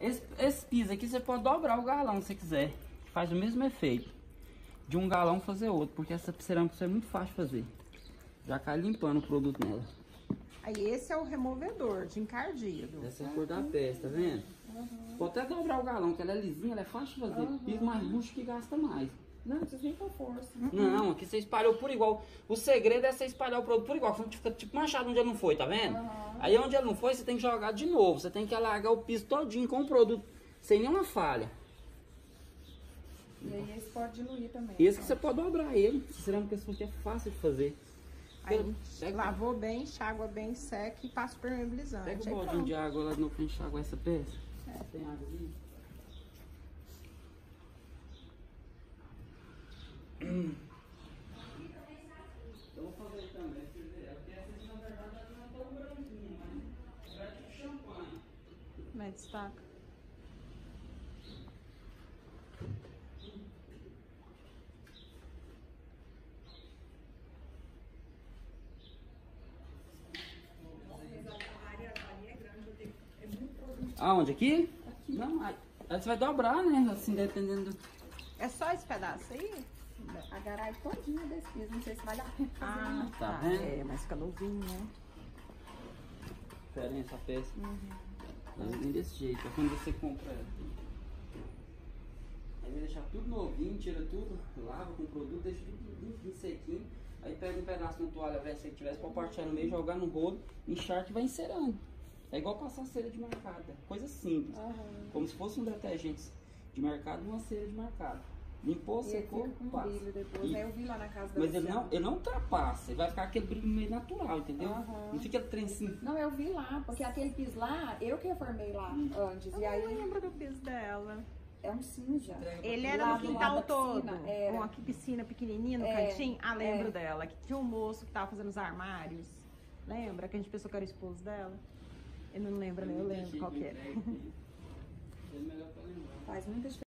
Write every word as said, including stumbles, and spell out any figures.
Esse, esse piso aqui você pode dobrar o galão se quiser. Faz o mesmo efeito. De um galão fazer outro, porque essa cerâmica é muito fácil de fazer. Já cai limpando o produto nela. Aí esse é o removedor de encardido. Essa é a cor da peça, tá vendo? Uhum. Pode até dobrar o galão, que ela é lisinha, ela é fácil de fazer. Uhum. Piso mais luxo que gasta mais. Não, não precisa nem com força. Uhum. Não, aqui você espalhou por igual. O segredo é você espalhar o produto por igual. Fica tipo manchado onde ele não foi, tá vendo? Uhum. Aí onde ele não foi, você tem que jogar de novo. Você tem que alargar o piso todinho com o produto, sem nenhuma falha. E aí esse pode diluir também. Esse que você pode dobrar ele. Cerâmica que é fácil de fazer. Aí pega, lavou bem, enxágua bem, seca e passa o permeabilizante. Pega um baldinho de água lá no pra enxaguar essa peça. É. Tem água ali? Hum. Eu vou fazer também, porque essa aqui na verdade não é tão branquinha, mas é tipo champanhe. Mas destaca. Aonde? Aqui? Aqui. Não, aí você vai dobrar, né? Assim, dependendo do... É só esse pedaço aí? A garagem todinha desse piso, não sei se vale a pena fazer. Ah, não. tá. É, mas fica novinho, né? Diferente essa peça. Uhum. É desse jeito, é quando você compra ela. Aí vai deixar tudo novinho, tira tudo, lava com o produto, deixa tudo bem sequinho. Aí pega um pedaço na toalha, velho, se você tivesse pra partir no meio, jogar no rolo, encharca e vai encerando. É igual passar cera de mercado, coisa simples. Uhum. Como se fosse um detergente de mercado e uma cera de mercado. Limpou, secou, passa. Depois, e... né? Eu vi lá na casa da Mas ele não, ele não ultrapassa, ele vai ficar aquele brilho meio natural, entendeu? Uhum. Não fica aquele trem assim. Não, eu vi lá, porque aquele piso lá, eu que reformei lá hum. antes. Eu e aí não lembro do piso dela. É um cinza. Ele era no quintal todo. Era. Com aqui piscina pequenininha no é, cantinho. Ah, lembro é. dela. Que tinha um moço que tava fazendo os armários. Lembra? Que a gente pensou que era o esposo dela. Eu não lembro, né? Eu lembro qual que era. Faz muita diferença.